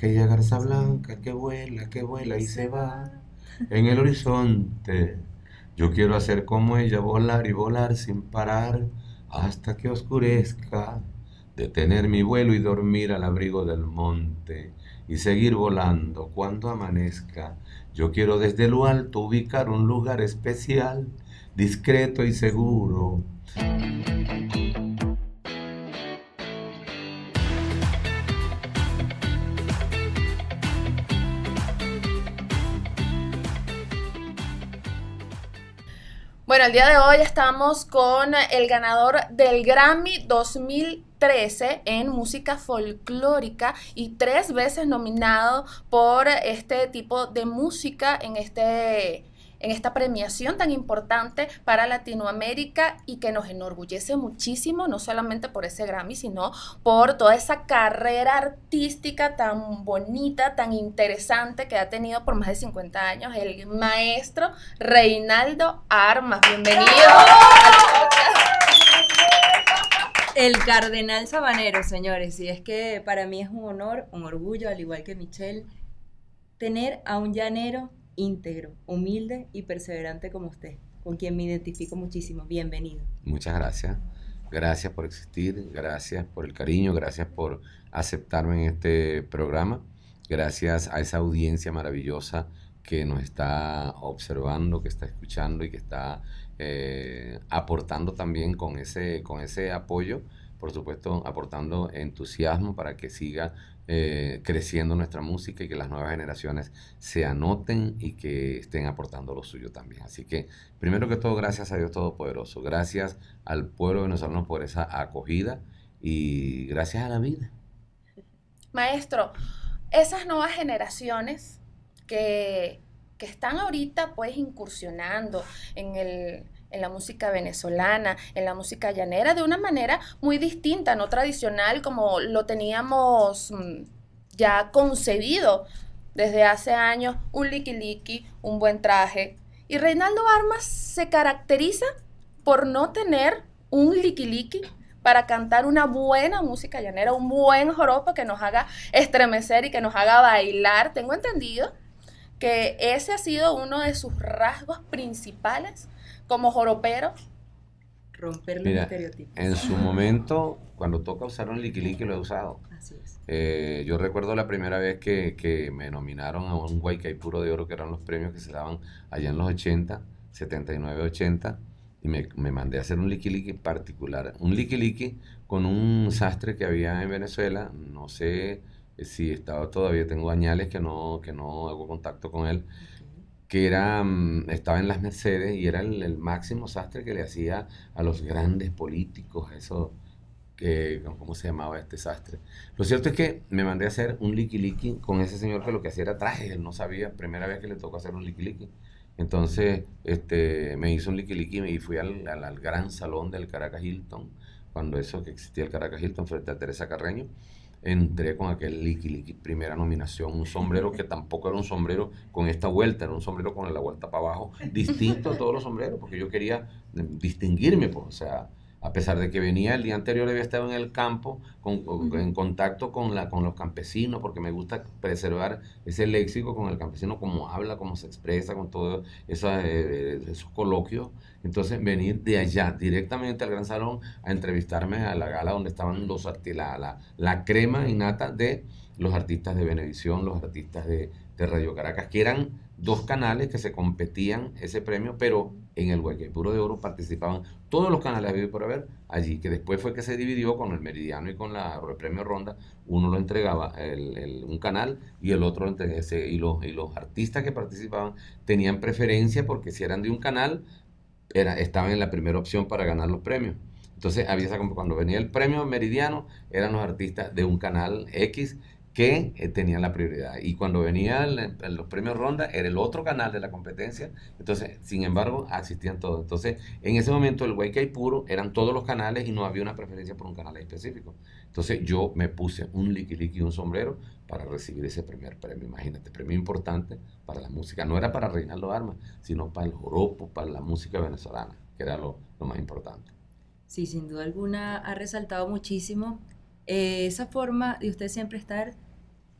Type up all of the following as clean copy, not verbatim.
aquella garza blanca que vuela y se va en el horizonte. Yo quiero hacer como ella, volar y volar sin parar hasta que oscurezca, detener mi vuelo y dormir al abrigo del monte y seguir volando cuando amanezca. Yo quiero desde lo alto ubicar un lugar especial, discreto y seguro. Bueno, el día de hoy estamos con el ganador del Grammy 2013 en música folclórica y 3 veces nominado por este tipo de música en esta premiación tan importante para Latinoamérica y que nos enorgullece muchísimo, no solamente por ese Grammy, sino por toda esa carrera artística tan bonita, tan interesante que ha tenido por más de 50 años el maestro Reinaldo Armas. Bienvenido al podcast. El Cardenal Sabanero, señores, y es que para mí es un honor, un orgullo, al igual que Michelle, tener a un llanero íntegro, humilde y perseverante como usted, con quien me identifico muchísimo. Bienvenido. Muchas gracias. Gracias por existir, gracias por el cariño, gracias por aceptarme en este programa, gracias a esa audiencia maravillosa que nos está observando, que está escuchando y que está aportando también con ese apoyo, por supuesto, aportando entusiasmo para que siga creciendo nuestra música y que las nuevas generaciones se anoten y que estén aportando lo suyo también. Así que, primero que todo, gracias a Dios Todopoderoso, gracias al pueblo venezolano por esa acogida y gracias a la vida. Maestro, esas nuevas generaciones que están ahorita pues incursionando en la música venezolana, en la música llanera, de una manera muy distinta, no tradicional como lo teníamos ya concebido desde hace años, un liqui-liqui, un buen traje. Y Reinaldo Armas se caracteriza por no tener un liqui-liqui para cantar una buena música llanera, un buen joropo que nos haga estremecer y que nos haga bailar. Tengo entendido que ese ha sido uno de sus rasgos principales como joropero. Romper los Mira, estereotipos. en su momento, cuando toca usar un liqui-liqui, lo he usado. Así es. Yo recuerdo la primera vez que me nominaron a un Guaycaipuro de Oro, que eran los premios que se daban allá en los 80, 79, 80, y me mandé a hacer un liqui-liqui particular. Un liqui-liqui con un sastre que había en Venezuela, no sé si estaba todavía, tengo añales que no hago contacto con él, que estaba en las Mercedes y era el máximo sastre que le hacía a los grandes políticos, eso, ¿cómo se llamaba este sastre? Lo cierto es que me mandé a hacer un liqui-liqui con ese señor que lo que hacía era traje, él no sabía, primera vez que le tocó hacer un liqui-liqui. Entonces, me hizo un liqui-liqui y fui al gran salón del Caracas Hilton, cuando eso que existía el Caracas Hilton frente a Teresa Carreño. Entré con aquel liqui-liqui, primera nominación, un sombrero que tampoco era un sombrero con esta vuelta, era un sombrero con la vuelta para abajo, distinto a todos los sombreros, porque yo quería distinguirme, pues, o sea, a pesar de que venía el día anterior, había estado en el campo, en contacto con los campesinos, porque me gusta preservar ese léxico con el campesino, cómo habla, cómo se expresa, con todos esos coloquios. Entonces, venir de allá directamente al Gran Salón a entrevistarme a la gala donde estaban la crema innata de los artistas de Venevisión, los artistas de Radio Caracas, que eran dos canales que se competían ese premio, pero en el Guaycaipuro de Oro participaban todos los canales habidos por haber allí, que después fue que se dividió con el Meridiano y con el premio Ronda. Uno lo entregaba un canal y el otro y los artistas que participaban tenían preferencia porque si eran de un canal estaban en la primera opción para ganar los premios. Entonces cuando venía el premio Meridiano eran los artistas de un canal X que tenían la prioridad. Y cuando venían los premios Ronda, era el otro canal de la competencia. Entonces, sin embargo, asistían todos. Entonces, en ese momento, el Guaycaipuro eran todos los canales y no había una preferencia por un canal específico. Entonces, yo me puse un liqui-liqui y un sombrero para recibir ese primer premio. Imagínate, premio importante para la música. No era para Reinaldo Armas, sino para el joropo, para la música venezolana, que era lo más importante. Sí, sin duda alguna ha resaltado muchísimo esa forma de usted siempre estar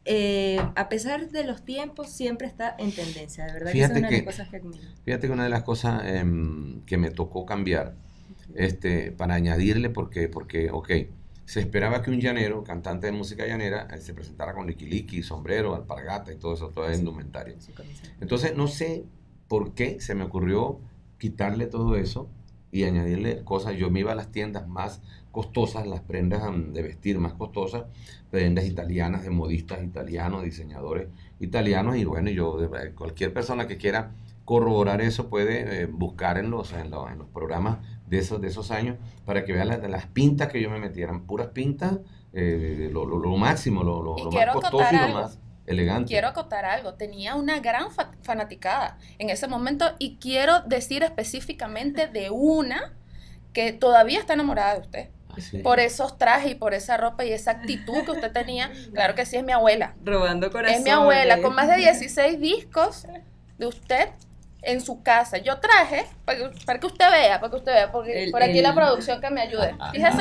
a pesar de los tiempos, siempre está en tendencia. De verdad que Fíjate esa es una de que- las cosas que admiro. Fíjate que una de las cosas que me tocó cambiar, para añadirle, porque, ok, se esperaba que un llanero, cantante de música llanera, se presentara con liquiliqui, sombrero, alpargata y todo eso, toda la indumentaria. Su camisa. Entonces, no sé por qué se me ocurrió quitarle todo eso y añadirle cosas. Yo me iba a las tiendas más costosas, las prendas de vestir más costosas, prendas italianas, de modistas italianos, diseñadores italianos, y bueno, cualquier persona que quiera corroborar eso puede buscar en los programas de esos años para que vean las pintas que yo me metía, eran puras pintas, lo máximo, lo más quiero costoso acotar y lo algo. más elegante. Quiero acotar algo, tenía una gran fanaticada en ese momento y quiero decir específicamente de una que todavía está enamorada de usted. Así. Por esos trajes y por esa ropa y esa actitud que usted tenía. Claro que sí, es mi abuela. Robando corazones. Es mi abuela, con más de 16 discos de usted en su casa. Yo traje, para que usted vea, porque por aquí la producción que me ayude.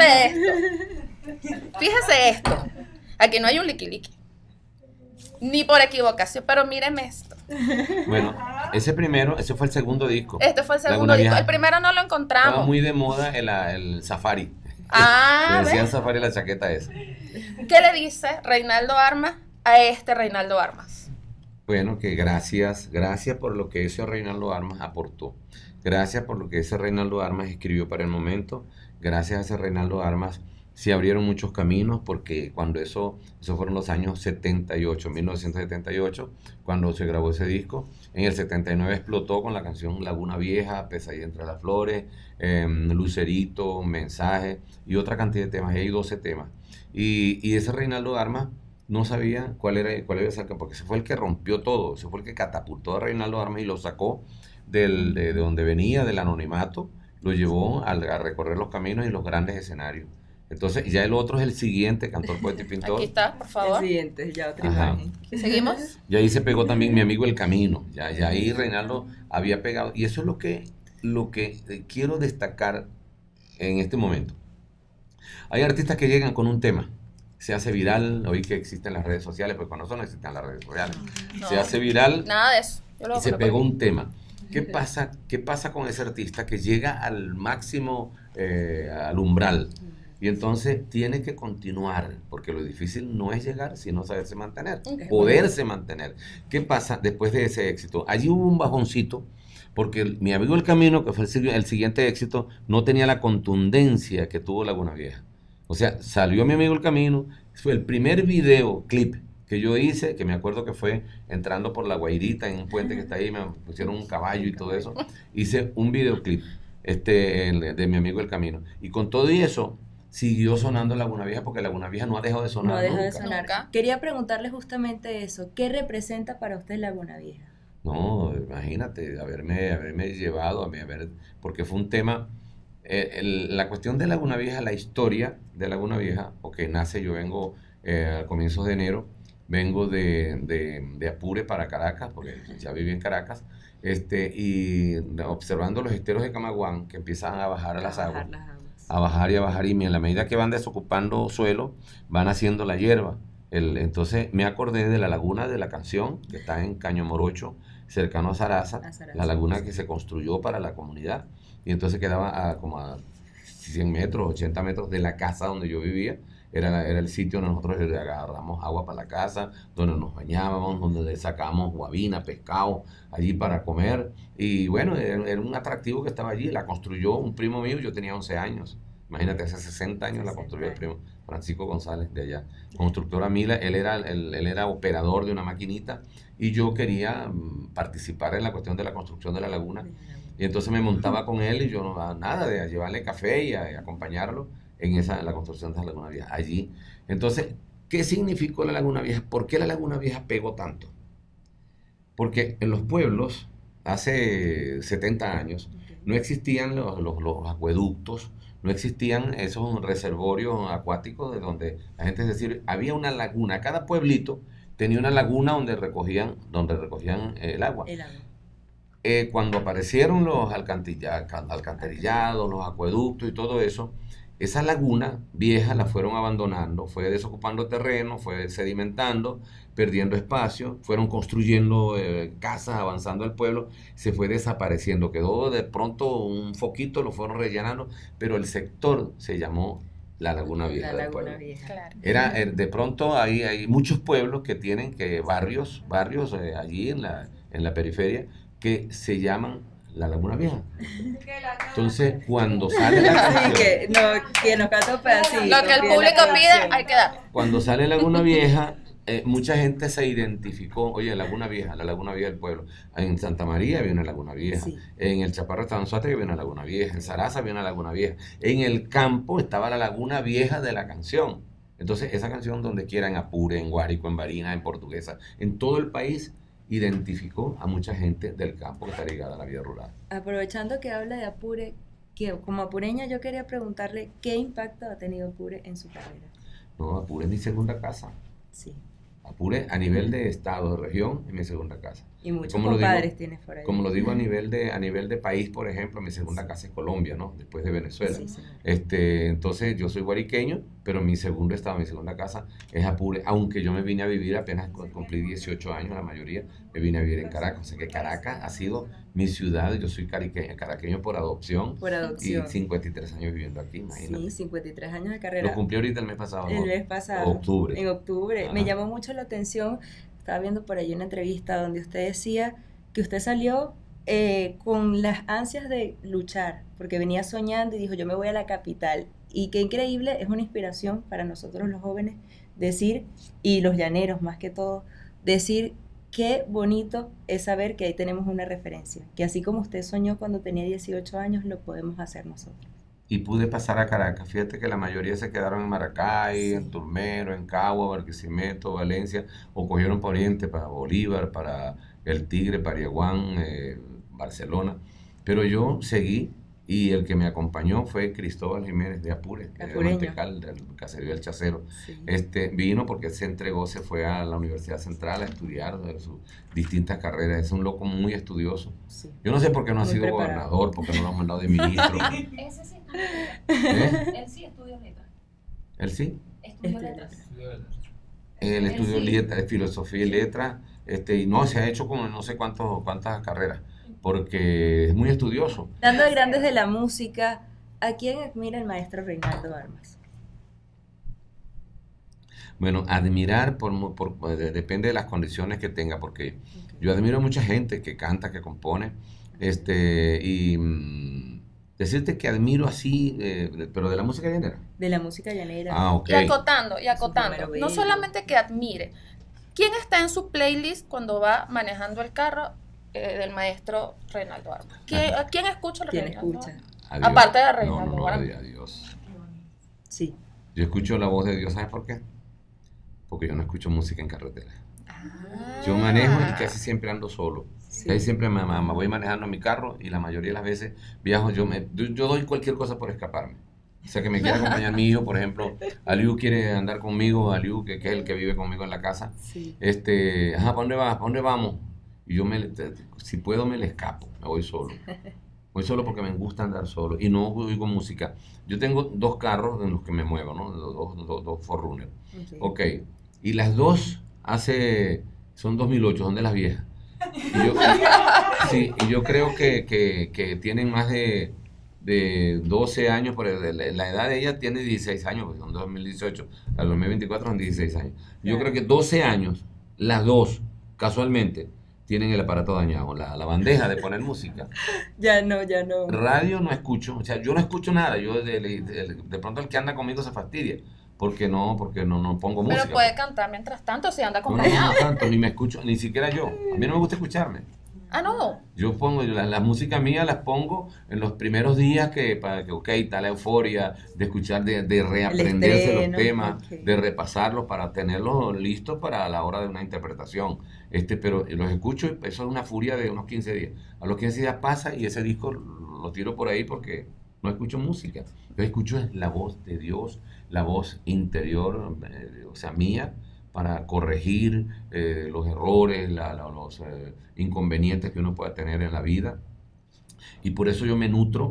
Fíjese esto. Aquí no hay un liquiliqui. Ni por equivocación, pero míreme esto. Bueno, ese fue el segundo disco. Este fue el segundo Laguna disco. Vieja. El primero no lo Estaba encontramos. muy de moda el Safari. Ah, Le decían ¿ves? Safari la chaqueta esa. ¿Qué le dice Reinaldo Armas a este Reinaldo Armas? Bueno, que gracias por lo que ese Reinaldo Armas aportó. Gracias por lo que ese Reinaldo Armas escribió para el momento. Gracias a ese Reinaldo Armas se abrieron muchos caminos, porque cuando eso fueron los años 78, 1978, cuando se grabó ese disco. En el 79 explotó con la canción Laguna Vieja, Pesadilla entre las flores, Lucerito, Mensaje y otra cantidad de temas. Y hay 12 temas. Y ese Reinaldo Armas no sabía cuál era esa, porque ese fue el que rompió todo, ese fue el que catapultó a Reinaldo Armas y lo sacó de donde venía, del anonimato, lo llevó a recorrer los caminos y los grandes escenarios. Entonces, ya el otro es el siguiente, cantor, poeta y pintor. Aquí está, por El favor. siguiente, ya otra Ajá. imagen. ¿Seguimos? Y ahí se pegó también Mi Amigo El Camino. Ya ahí Reinaldo había pegado. Y eso es lo que quiero destacar en este momento. Hay artistas que llegan con un tema, se hace viral, hoy que existen las redes sociales, pues cuando eso no existen las redes sociales. No. Se hace viral Nada de eso. Yo lo y voy a se poner por pegó aquí. un tema. ¿Qué pasa con ese artista que llega al máximo, al umbral? Y entonces tiene que continuar, porque lo difícil no es llegar, sino saberse mantener, Ok. poderse mantener. ¿Qué pasa después de ese éxito? Allí hubo un bajoncito, porque Mi Amigo El Camino, que fue el siguiente éxito, no tenía la contundencia que tuvo Laguna Vieja. O sea, salió Mi Amigo El Camino, fue el primer videoclip que yo hice, que me acuerdo que fue entrando por La Guairita en un puente que está ahí, me pusieron un caballo y todo eso. Hice un videoclip de Mi Amigo El Camino. Y con todo y eso, siguió sonando Laguna Vieja, porque Laguna Vieja no ha dejado de sonar No deja de nunca. sonar. Nunca. Quería preguntarle justamente eso. ¿Qué representa para usted Laguna Vieja? No, imagínate, haberme llevado, porque fue un tema, la cuestión de Laguna Vieja, la historia de Laguna Vieja, porque yo vengo a comienzos de enero, vengo de Apure para Caracas, porque ya viví en Caracas, y observando los esteros de Camaguán, que empiezan a bajar a las aguas, a bajar, y en la medida que van desocupando suelo, van haciendo la hierba. Entonces me acordé de la laguna de la canción, que está en Caño Morocho, cercano a Sarasa, la laguna que se construyó para la comunidad, y entonces quedaba como a 100 metros, 80 metros de la casa donde yo vivía. Era el sitio donde nosotros agarramos agua para la casa, donde nos bañábamos, donde sacábamos guabina, pescado, allí para comer. Y bueno, era un atractivo que estaba allí. La construyó un primo mío, yo tenía 11 años. Imagínate, hace 60 años la construyó el primo Francisco González de allá. Constructora Mila, él era operador de una maquinita y yo quería participar en la cuestión de la construcción de la laguna. Y entonces me montaba con él y yo no daba nada de llevarle café y a acompañarlo en la construcción de la Laguna Vieja, allí. Entonces, ¿qué significó la Laguna Vieja? ¿Por qué la Laguna Vieja pegó tanto? Porque en los pueblos, hace 70 años, no existían los acueductos, no existían esos reservorios acuáticos de donde la gente, es decir, había una laguna, cada pueblito tenía una laguna donde recogían el agua. Cuando aparecieron los alcantarillados, los acueductos y todo eso, esa laguna vieja la fueron abandonando, fue desocupando terreno, fue sedimentando, perdiendo espacio, fueron construyendo casas, avanzando el pueblo, se fue desapareciendo, quedó de pronto un foquito, lo fueron rellenando, pero el sector se llamó la Laguna Vieja La del Laguna pueblo. Vieja. Claro. De pronto hay muchos pueblos que tienen barrios allí en la periferia que se llaman la Laguna Vieja. Entonces, cuando sale la Así canción, que nos canta un pedacito. Lo que el pide la público pide, canción. hay que dar. cuando sale Laguna Vieja, mucha gente se identificó, oye, Laguna Vieja, la Laguna Vieja del pueblo. En Santa María había una Laguna Vieja, Sí. en el Chaparro de Tanzate había una Laguna Vieja, en Sarasa había una Laguna Vieja, en el campo estaba la Laguna Vieja de la canción. Entonces, esa canción donde quiera, en Apure, en Guárico, en Barinas, en Portuguesa, en todo el país, identificó a mucha gente del campo que está ligada a la vida rural. Aprovechando que habla de Apure, que como apureña yo quería preguntarle qué impacto ha tenido Apure en su carrera. No, Apure es mi segunda casa. Sí. Apure a nivel de estado, de región, es mi segunda casa. Y muchos Como lo compadres digo- tienes por ahí. Como lo digo a nivel de país, por ejemplo, mi segunda casa es Colombia, ¿no? Después de Venezuela. Sí, señor. Entonces yo soy guariqueño, pero mi segundo estado, mi segunda casa es Apure, aunque yo me vine a vivir apenas cumplí 18 años, la mayoría, me vine a vivir en Caracas. O sea que Caracas ha sido mi ciudad, yo soy caraqueño por adopción Por y adopción. 53 años viviendo aquí, imagínate. Sí, 53 años de carrera. Lo cumplí ahorita el mes pasado, El ¿no? mes pasado. Octubre. En octubre. Ajá. Me llamó mucho la atención, estaba viendo por ahí una entrevista donde usted decía que usted salió con las ansias de luchar, porque venía soñando y dijo, yo me voy a la capital. Y qué increíble, es una inspiración para nosotros los jóvenes decir, y los llaneros más que todo, decir qué bonito es saber que ahí tenemos una referencia, que así como usted soñó cuando tenía 18 años, lo podemos hacer nosotros. Y pude pasar a Caracas. Fíjate que la mayoría se quedaron en Maracay, Sí. en Turmero, en Cagua, Barquisimeto, Valencia, o cogieron para Oriente, para Bolívar, para El Tigre, Pariaguán, Barcelona. Pero yo seguí y el que me acompañó fue Cristóbal Jiménez de Apure, de Apureño. Mantecal, del caserío del Chacero. Sí. Vino porque se entregó, se fue a la Universidad Central a estudiar sus distintas carreras. Es un loco muy estudioso. Sí. Yo no sé por qué no ha Muy sido preparado. gobernador, por qué no lo han mandado de ministro. Ese sí, ¿Eh? él sí estudió letras. Él sí. Estudió Estudió letras. Él estudió sí. filosofía y letras, y no, se ha hecho como no sé cuántas carreras, porque es muy estudioso. Dando de grandes de la música, ¿a quién admira el maestro Reinaldo Armas? Bueno, admirar depende de las condiciones que tenga, porque yo admiro a mucha gente que canta, que compone, decirte que admiro así, pero de la música llanera. De la música llanera. Ah, ok. Y acotando, Número no bello. solamente que admire. ¿Quién está en su playlist cuando va manejando el carro del maestro Reinaldo Armas? ¿A quién escucha el ¿Quién Reinaldo escucha? Armas? A Dios. Aparte de No, Reinaldo no, Armas. a Dios. Sí. Yo escucho la voz de Dios, ¿sabes por qué? Porque yo no escucho música en carretera. Yo manejo y casi siempre ando solo. Sí. Casi siempre me voy manejando en mi carro y la mayoría de las veces viajo, yo doy cualquier cosa por escaparme. O sea, que me quiere acompañar mi hijo, por ejemplo, Aliu quiere andar conmigo, Aliu, que es el que vive conmigo en la casa. Sí. ¿Para dónde vas? ¿Para dónde vamos? Y yo, si puedo, me le escapo, me voy solo. Voy solo porque me gusta andar solo y no oigo música. Yo tengo 2 carros en los que me muevo, ¿no? Dos 4Runner. Ok, y las dos son 2008, son de las viejas. Y yo creo que tienen más de 12 años, pero la edad de ella tiene 16 años, porque son 2018, a 2024 son 16 años. Yo creo que 12 años, las dos, casualmente, tienen el aparato dañado, la bandeja de poner música. Ya no. Radio no escucho, o sea, yo no escucho nada, de pronto el que anda conmigo se fastidia, porque no pongo música. Pero puede cantar mientras tanto si anda No, no, acompañado. no tanto, ni me escucho, ni siquiera yo. A mí no me gusta escucharme. Ah, no. Yo pongo, la música mía las pongo en los primeros días para que, ok, está la euforia de escuchar, de reaprenderse los estreno, temas, ok. de repasarlos para tenerlos listos para la hora de una interpretación. Pero los escucho y eso es una furia de unos 15 días. A los 15 días pasa y ese disco lo tiro por ahí porque no escucho música. Yo escucho la voz de Dios, la voz interior, o sea, mía, para corregir los errores, los inconvenientes que uno pueda tener en la vida. Y por eso yo me nutro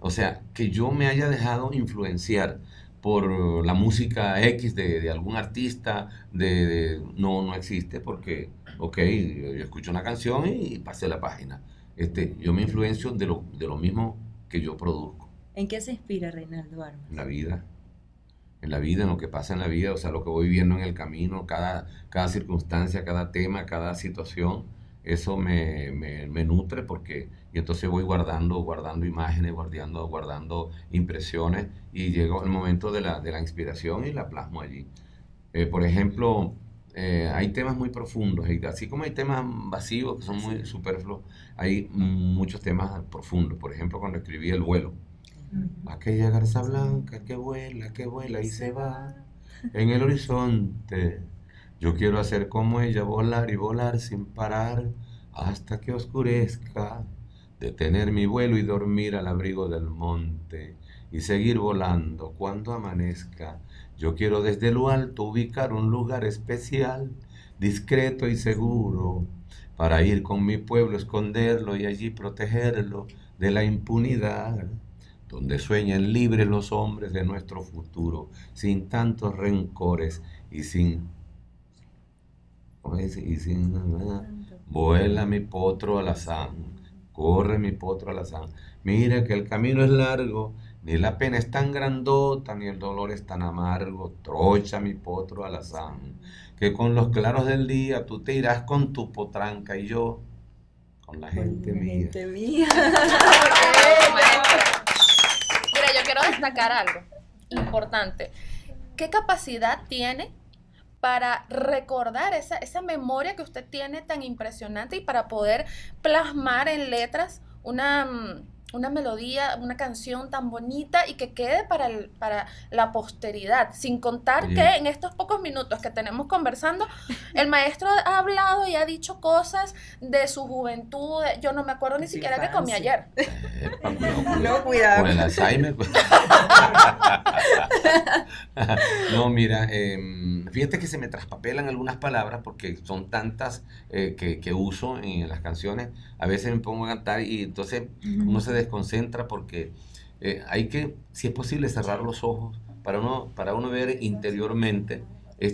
O sea, que yo me haya dejado influenciar por la música X de algún artista, no existe porque, ok, yo escucho una canción y pasé la página. Yo me influencio de lo mismo que yo produzco ¿En qué se inspira Reinaldo Armas? en la vida. En la vida, en lo que pasa en la vida, o sea, lo que voy viendo en el camino, cada circunstancia, cada tema, cada situación, eso me nutre y entonces voy guardando imágenes, guardando impresiones y llego el momento de la inspiración y la plasmo allí. Por ejemplo, hay temas muy profundos, así como hay temas vacíos que son muy superfluos, hay muchos temas profundos. Por ejemplo, cuando escribí El vuelo. Aquella garza blanca que vuela y se va en el horizonte. Yo quiero hacer como ella, volar y volar sin parar hasta que oscurezca, detener mi vuelo y dormir al abrigo del monte y seguir volando cuando amanezca. Yo quiero desde lo alto ubicar un lugar especial, discreto y seguro, para ir con mi pueblo, esconderlo y allí protegerlo de la impunidad, donde sueñen libres los hombres de nuestro futuro, sin tantos rencores y sin... Vuela mi potro alazán, corre mi potro alazán. Mira que el camino es largo, ni la pena es tan grandota, ni el dolor es tan amargo. Trocha mi potro alazán, que con los claros del día tú te irás con tu potranca y yo con la gente mía. Gente mía. Mira, yo quiero destacar algo importante. ¿Qué capacidad tiene para recordar esa memoria que usted tiene tan impresionante y para poder plasmar en letras una melodía, una canción tan bonita y que quede para la posteridad? Sin contar que en estos pocos minutos que tenemos conversando, el maestro ha hablado y ha dicho cosas de su juventud. Yo no me acuerdo ni siquiera qué comí ayer. No, cuidado. Con el Alzheimer. No, mira, fíjate que se me traspapelan algunas palabras porque son tantas que uso en las canciones. A veces me pongo a cantar y entonces uno se desconcentra porque hay que, si es posible, cerrar los ojos para uno ver interiormente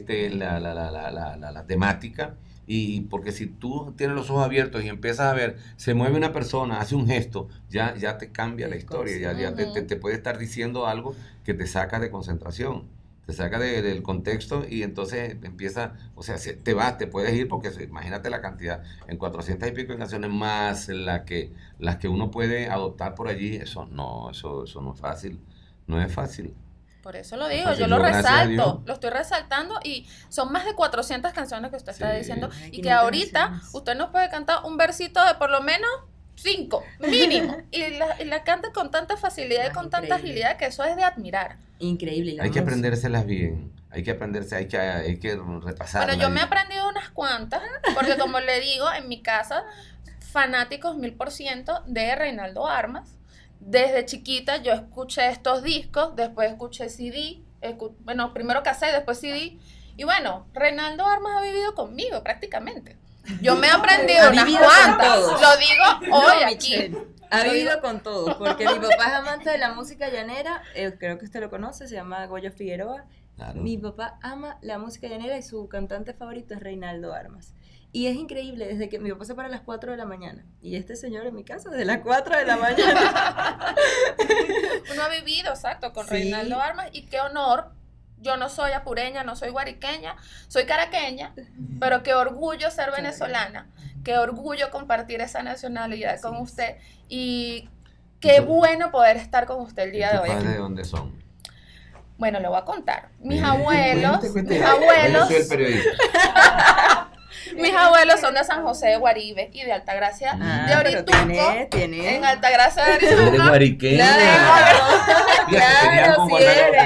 la temática. Y porque si tú tienes los ojos abiertos y empiezas a ver, se mueve una persona, hace un gesto, ya te cambia la historia, ya te puede estar diciendo algo que te saca de concentración, te saca del contexto y entonces empieza, o sea, te puedes ir porque imagínate la cantidad, en 400 y pico de canciones más las que uno puede adoptar por allí, eso no es fácil, no es fácil. Por eso lo digo, yo lo resalto, lo estoy resaltando y son más de 400 canciones que usted está diciendo y que ahorita usted nos puede cantar un versito de por lo menos 5, mínimo, y la canta con tanta facilidad y con tanta agilidad que eso es de admirar. Increíble. Hay que aprendérselas bien, hay que repasarlas. Bueno, yo me he aprendido unas cuantas, porque como le digo, en mi casa, fanáticos 1000% de Reinaldo Armas. Desde chiquita yo escuché estos discos, después escuché CD, bueno, primero cassette, después CD, y bueno, Reinaldo Armas ha vivido conmigo prácticamente. Yo me he aprendido unas cuantas, lo digo hoy aquí. Michelle, ha vivido con todos, porque mi papá es amante de la música llanera, creo que usted lo conoce, se llama Goyo Figueroa. Claro. Mi papá ama la música llanera y su cantante favorito es Reinaldo Armas. Y es increíble, desde que mi papá se para a las 4 de la mañana. Y este señor en mi casa, desde las 4 de la mañana. Uno ha vivido, exacto, con Reinaldo Armas. Y qué honor. Yo no soy apureña, no soy guariqueña, soy caraqueña. Pero qué orgullo ser venezolana. Qué orgullo compartir esa nacionalidad con usted. Y qué bueno poder estar con usted el día de hoy. ¿De dónde son? Bueno, le voy a contar. Mis abuelos. Yo soy el periodista. Mis abuelos son de San José de Guaribe y de Altagracia de Orituco. En Altagracia de Orituco. De guariqueña. Claro,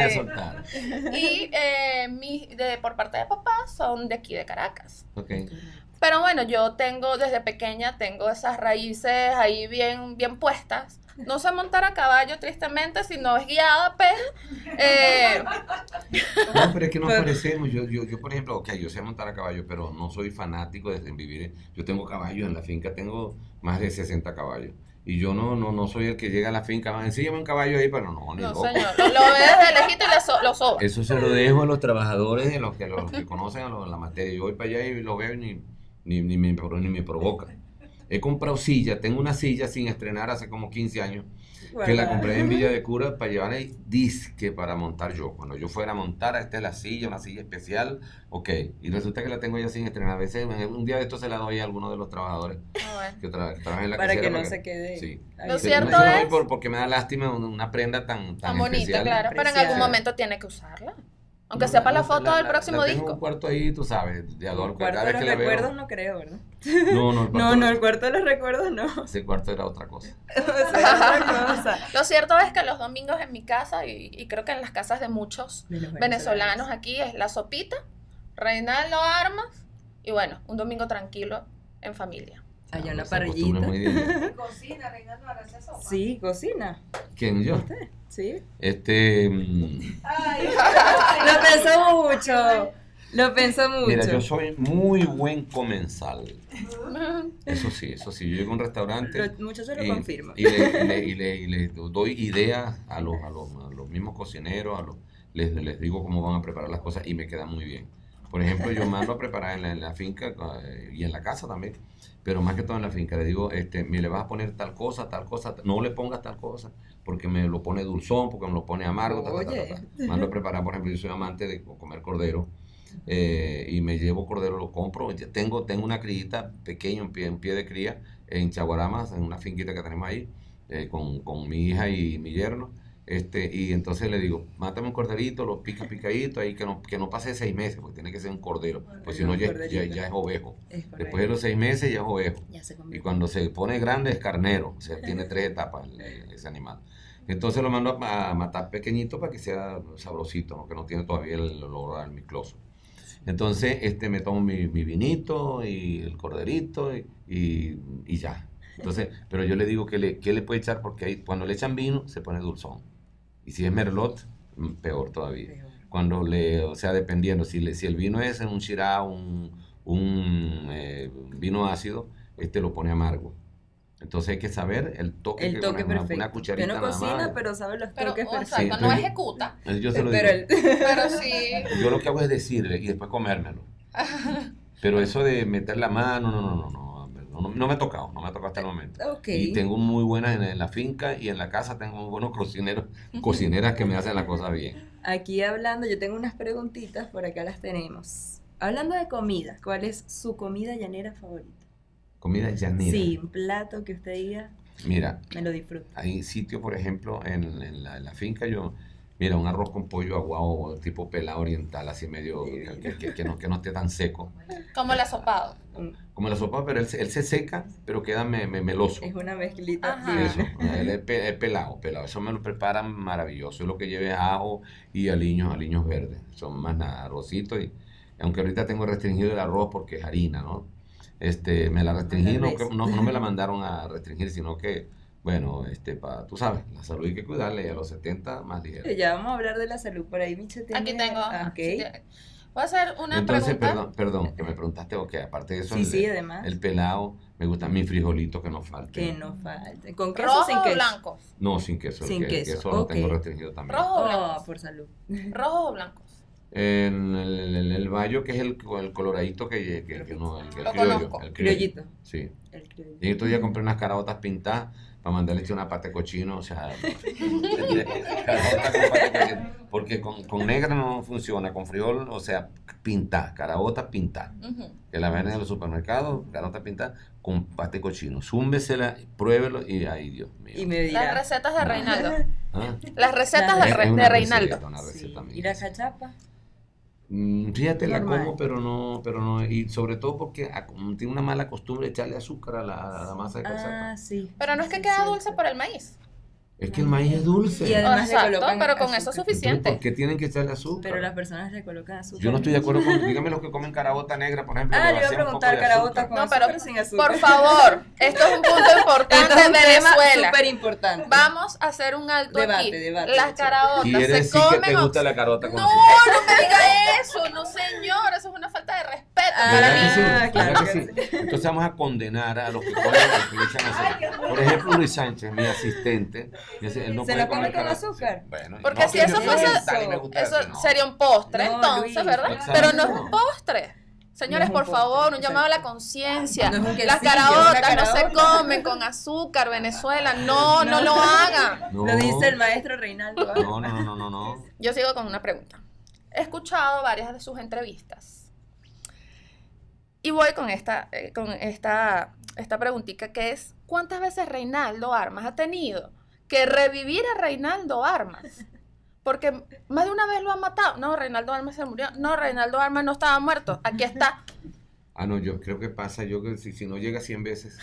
Y por parte de papá son de aquí de Caracas. Okay. Pero bueno, yo desde pequeña tengo esas raíces ahí bien puestas. No sé montar a caballo, tristemente, si no es guiada, pero... No, pero es que nos parecemos. Yo, por ejemplo, yo sé montar a caballo, pero no soy fanático de vivir. Yo tengo caballos en la finca, tengo más de 60 caballos. Y yo no soy el que llega a la finca, más ensíllame un caballo ahí, pero no, ni No, loco. señor. Lo ves de lejito y lo soba. Eso se lo dejo a los trabajadores, los que conocen la materia. Yo voy para allá y lo veo y ni me provoca. He comprado silla, tengo una silla sin estrenar hace como 15 años, que la compré en Villa de Cura para llevar ahí disque para montar yo. Cuando yo fuera a montar, esta es la silla, una silla especial, ok. Y resulta que la tengo ya sin estrenar. A veces, un día de esto se la doy a alguno de los trabajadores Bueno. que trabajan en la Para casera, que no se quede. Sí. ahí. Lo Sí, cierto no se la doy es- porque me da lástima una prenda tan Tan bonita, especial. claro. Pero en Preciada. algún momento tiene que usarla. Aunque No, sea para la foto del próximo la tengo en disco. un cuarto ahí, tú sabes, de adorno. Cuarto Cada de vez los que la veo. recuerdos no creo, ¿verdad? No, No, el cuarto de los recuerdos no. Ese cuarto era otra cosa. O sea, otra cosa. Lo cierto es que los domingos en mi casa, y creo que en las casas de muchos De los venezolanos aquí, es la sopita, Reinaldo Armas, y bueno, un domingo tranquilo en familia. Hay una Esa costumbre parrillita. muy bien. Cocina, Reinaldo, ahora hace sopa. Sí, cocina. ¿Quién, yo? Sí. Ay, Lo pensó mucho. Lo pensó mucho. Mira, yo soy muy buen comensal. Eso sí. Yo llego a un restaurante Los muchachos lo confirman. y le doy ideas a los mismos cocineros, les digo cómo van a preparar las cosas y me queda muy bien. Por ejemplo, yo mando a preparar en la finca y en la casa también, pero más que todo en la finca. Le digo, me le vas a poner tal cosa, no le pongas tal cosa, porque me lo pone dulzón, porque me lo pone amargo. Oye. Mando a preparar, por ejemplo, yo soy amante de comer cordero. Y me llevo cordero, lo compro. Tengo una criita pequeño en pie de cría en Chaguaramas, en una finquita que tenemos ahí, con mi hija y mi yerno. Y entonces le digo, mátame un corderito, lo picadito ahí, que no pase 6 meses, porque tiene que ser un cordero, pues si no ya es ovejo. Es correcto. Después de los 6 meses ya es ovejo. Ya se Y convirtió. cuando se pone grande es carnero, o sea, tiene 3 etapas ese animal. Entonces lo mando a matar pequeñito para que sea sabrosito, ¿no? Que no tiene todavía el olor al micloso. Entonces me tomo mi vinito y el corderito y ya. Entonces, pero yo le digo que le puede echar porque ahí, cuando le echan vino se pone dulzón. Y si es merlot, peor todavía. Peor. O sea, dependiendo, si el vino es en un Shiraz, un vino ácido, lo pone amargo. Entonces hay que saber el toque, El toque perfecto. una cucharita que no nada cocina, más. pero sabe los Pero, toques exacto, perfectos. no entonces- ejecuta, Yo se lo Pero digo. pero sí. Yo lo que hago es decirle y después comérmelo. Pero eso de meter la mano, no me ha tocado hasta el momento. Ok. Y tengo muy buenas en la finca y en la casa tengo muy buenos cocineras que me hacen las cosas bien. Aquí hablando, yo tengo unas preguntitas, por acá las tenemos. Hablando de comida, ¿cuál es su comida llanera favorita? Comida llanera. Sí, un plato que usted diga, Mira, me lo disfruto. hay sitios, por ejemplo, en la finca, mira, un arroz con pollo aguado, tipo pelado oriental, así medio, que no esté tan seco. Como el asopado. Como la sopa, pero él se seca, pero queda meloso. Es una mezclita Ajá. divina. Eso, él es pelado. Eso me lo preparan maravilloso. Es lo que lleve ajo y aliños verdes. Son más nada, arrocito. Y aunque ahorita tengo restringido el arroz porque es harina, ¿no? Me la restringí, no me la mandaron a restringir, sino que, bueno, tú sabes, la salud hay que cuidarla y a los 70 más ligero. Ya vamos a hablar de la salud por ahí, Miche. tiene- Aquí tengo. Ah, ok. sí, voy a hacer una Entonces, pregunta. perdón, que me preguntaste, ok, aparte de eso, Sí, además. el pelado, me gustan mis frijolitos que no falten. Que no falte. ¿Con queso o ¿Rojo sin o queso? blanco? No, sin queso. Sin el queso, queso lo tengo ok. restringido también. ¿Rojo o Oh, blancos? por salud. ¿Rojos o blancos? En el bayo, que es el coloradito que no, el Lo criollo, conozco. el Criollito. Sí. El criollo. Y estos días compré unas caraotas pintadas para mandarle una pata de cochino, o sea, caraota con pata de cochino, porque con negra no funciona, con frijol, o sea, pintada, caraota pintada, Ujú. que la venden en los supermercados, caraota pintada con pata de cochino, zúmbesela, pruébelo y ay, Dios mío. Y me dirá. Las recetas de Reinaldo. ¿Ah? Las recetas Las de, Es de una Reinaldo. receta, una Sí. receta mía, ¿Y la sí. cachapa? Fíjate, la Normal. como, pero no, y sobre todo porque tiene una mala costumbre de echarle azúcar a la masa de cachapa. Ah, sí. Pero no es que Sí, queda cierto. dulce por el maíz. Es que el maíz es dulce. Y además le Exacto, colocan pero con eso es azúcar. suficiente. Entonces, ¿por qué tienen que echarle azúcar? Pero las personas le colocan azúcar. Yo no estoy de acuerdo con, dígame los que comen caraota negra, por ejemplo. Ah, le le iba a vacían un poco preguntar, de caraota azúcar. con No, azúcar pero o sin azúcar. por favor, esto es un punto importante Esto es un de tema Venezuela. súper importante. Vamos a hacer un alto Debate, aquí. debate, Las Michelle. caraotas Quiere se decir que te comen. gusta la carota con No, azúcar. no me diga eso, no señor, eso es una falta de respeto. respeto Ah, para ¿Verdad que sí? mí. ¿Verdad claro que que sí? Entonces vamos a condenar a los que comen, a los que le echan azúcar. Por ejemplo, Luis Sánchez, mi asistente, él no ¿Se puede lo come comer con carne. azúcar? Bueno, Porque si que eso yo soy fuese- oriental y me gusta Eso decir, no. sería un postre, No, entonces, Luis, ¿verdad? exacto. Pero no es un postre. Señores, No es un por favor, postre, un llamado a la exacto. conciencia. No es un quesillo, Las es una caraotas no se caraota. comen con azúcar, Venezuela. No, no lo hagan. No. Lo dice el maestro Reinaldo. No. Yo sigo con una pregunta. He escuchado varias de sus entrevistas. Y voy con esta preguntita que es, ¿cuántas veces Reinaldo Armas ha tenido que revivir a Reinaldo Armas? Porque más de una vez lo han matado. No, Reinaldo Armas se murió. No, Reinaldo Armas no estaba muerto. Aquí está. Ah, no, yo creo que pasa, yo que si no llega 100 veces.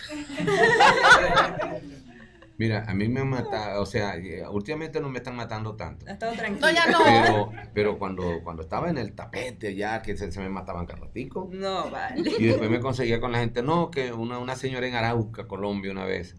Mira, a mí me han matado, o sea, últimamente no me están matando tanto. Ha estado tranquilo. No, ya no. Pero cuando estaba en el tapete ya, que se me mataban cada ratico. No, vale. Y después me conseguía con la gente, no, que una señora en Arauca, Colombia, una vez.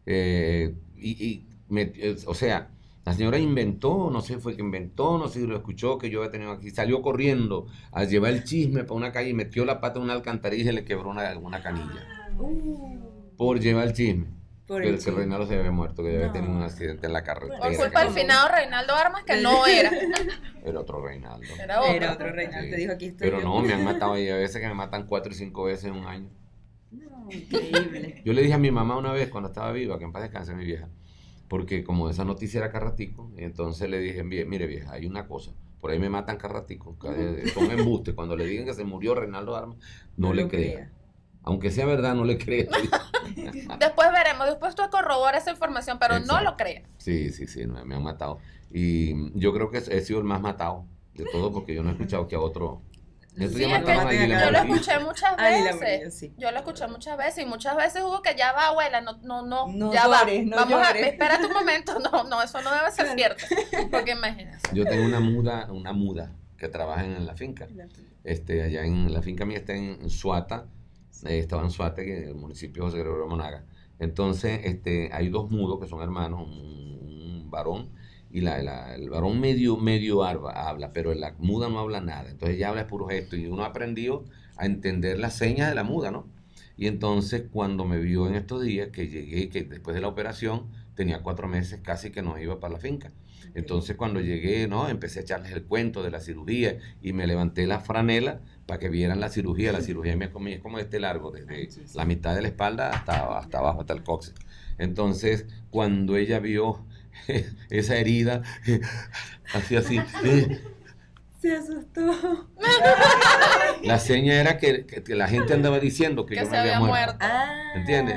O sea, la señora inventó, no sé, fue que inventó, no sé si lo escuchó, que yo había tenido aquí. Salió corriendo a llevar el chisme para una calle y metió la pata en una alcantarilla y se le quebró una canilla. Por llevar el chisme. Por Que el el chisme. Reinaldo se había muerto, que había No. tenido un accidente en la carretera. Por culpa que del finado Reinaldo Armas, que no era. Era otro Reinaldo. Era otro. Era otro Reinaldo, Sí. te dijo aquí estoy Pero yo. no, me han matado y a veces que me matan 4 y 5 veces en un año. No, increíble. Yo le dije a mi mamá una vez cuando estaba viva, que en paz descanse mi vieja, porque como esa noticia era carratico, entonces le dije, mire vieja, hay una cosa, por ahí me matan carratico, son embustes, cuando le digan que se murió Reinaldo Armas, no le lo crea. Aunque sea verdad, no le crea. Después veremos, después tú corroboras esa información, pero no Exacto. lo creas. Sí, me han matado. Y yo creo que he sido el más matado de todo, porque yo no he escuchado que a otro... Estos Sí, días es que mataron a Lila yo lo Morillo. escuché muchas Ay, la veces. María, sí. Yo lo escuché muchas veces y muchas veces hubo que ya va, abuela, no, No ya llores, va. no Vamos llores. espérate un momento, no, eso no debe ser cierto. Porque imagínate. Yo tengo una muda que trabaja en la finca. Allá en la finca mía está en Suata, estaba en Suata, que es el municipio de José Gregorio Monaga. Entonces, hay 2 mudos que son hermanos, un varón, y el varón medio habla, pero la muda no habla nada. Entonces ella habla puro gesto, y uno ha aprendido a entender las señas de la muda, ¿no? Y entonces cuando me vio en estos días, que llegué, que después de la operación, tenía 4 meses casi que no iba para la finca. Entonces cuando llegué, no, empecé a echarles el cuento de la cirugía y me levanté la franela para que vieran la cirugía. La cirugía es como largo, desde la mitad de la espalda hasta abajo, hasta el coxis. Entonces cuando ella vio esa herida, así, Se asustó. la seña era que la gente andaba diciendo que Que yo se me había había muerto. muerto. ¿Entiendes?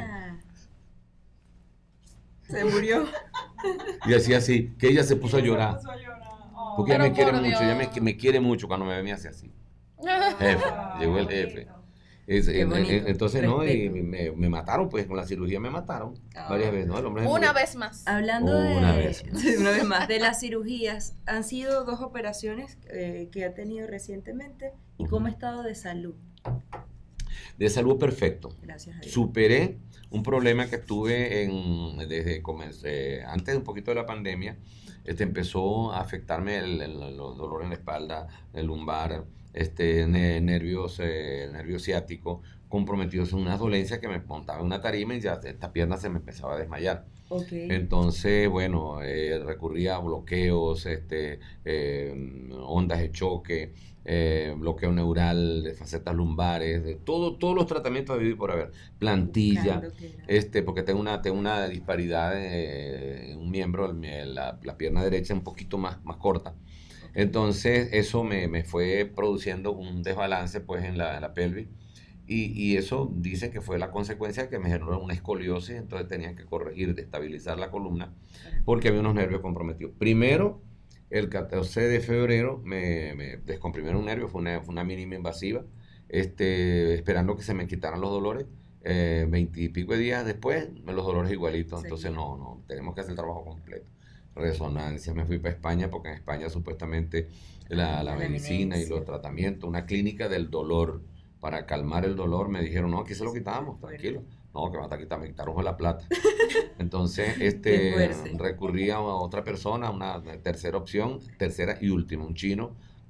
Se murió. Y decía así, que ella se puso a llorar. Porque ella Pero me quiere por mucho, Dios. me quiere mucho cuando me ve, me hace así. Jefe, llegó el jefe. Qué bonito. Entonces, no, y Respeto. me mataron, pues con la cirugía me mataron varias veces, ¿no? El hombre se Una murió. vez más. Hablando Una vez más. una vez más de las cirugías, han sido 2 operaciones que ha tenido recientemente. ¿Y cómo ha estado de salud? De salud perfecto. Gracias a Dios. Superé un problema que tuve antes un poquito de la pandemia. Empezó a afectarme los dolores en la espalda, el lumbar, nervio ciático, comprometidos en unas dolencias que me montaba en una tarima y ya esta pierna se me empezaba a desmayar. Okay. Entonces, bueno, recurría a bloqueos, ondas de choque, bloqueo neural, de facetas lumbares, de todos los tratamientos de vivir por haber, plantilla, Buscando que era. porque tengo una disparidad en un miembro, la pierna derecha un poquito más corta. Entonces, eso me fue produciendo un desbalance pues en la pelvis. Y eso dicen que fue la consecuencia de que me generó una escoliosis, entonces tenían que corregir, estabilizar la columna, porque había unos nervios comprometidos. Primero, el 14 de febrero me descomprimieron un nervio, fue una mínima invasiva, esperando que se me quitaran los dolores. 20 y pico de días después, los dolores igualitos, entonces no, tenemos que hacer el trabajo completo. Resonancia, me fui para España, porque en España supuestamente la medicina y los tratamientos, una clínica del dolor, para calmar el dolor, me dijeron, no, aquí se lo quitamos, tranquilo. No, que me quitaron con la plata. Entonces, recurrí a otra persona, una tercera opción, tercera y última, un chino,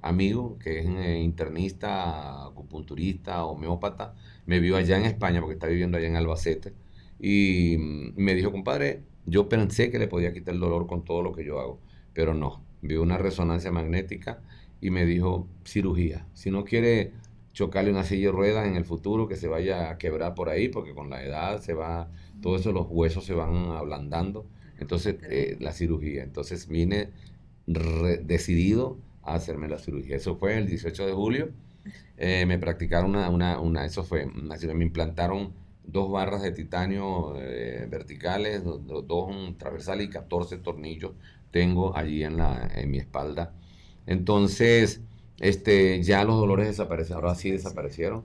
amigo, que es internista, acupunturista, homeópata, me vio allá en España, porque está viviendo allá en Albacete, y me dijo, compadre, yo pensé que le podía quitar el dolor con todo lo que yo hago, pero no, vio una resonancia magnética y me dijo, cirugía, si no quiere chocarle una silla de ruedas en el futuro, que se vaya a quebrar por ahí, porque con la edad se va, todo eso, los huesos se van ablandando, entonces la cirugía, entonces vine decidido a hacerme la cirugía. Eso fue el 18 de julio. Me practicaron eso fue, me implantaron 2 barras de titanio verticales, dos transversales y 14 tornillos tengo allí en mi espalda. Entonces, ya los dolores desaparecieron, ahora sí desaparecieron.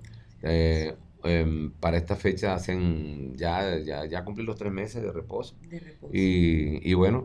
Para esta fecha ya cumplí los 3 meses de reposo. Y bueno,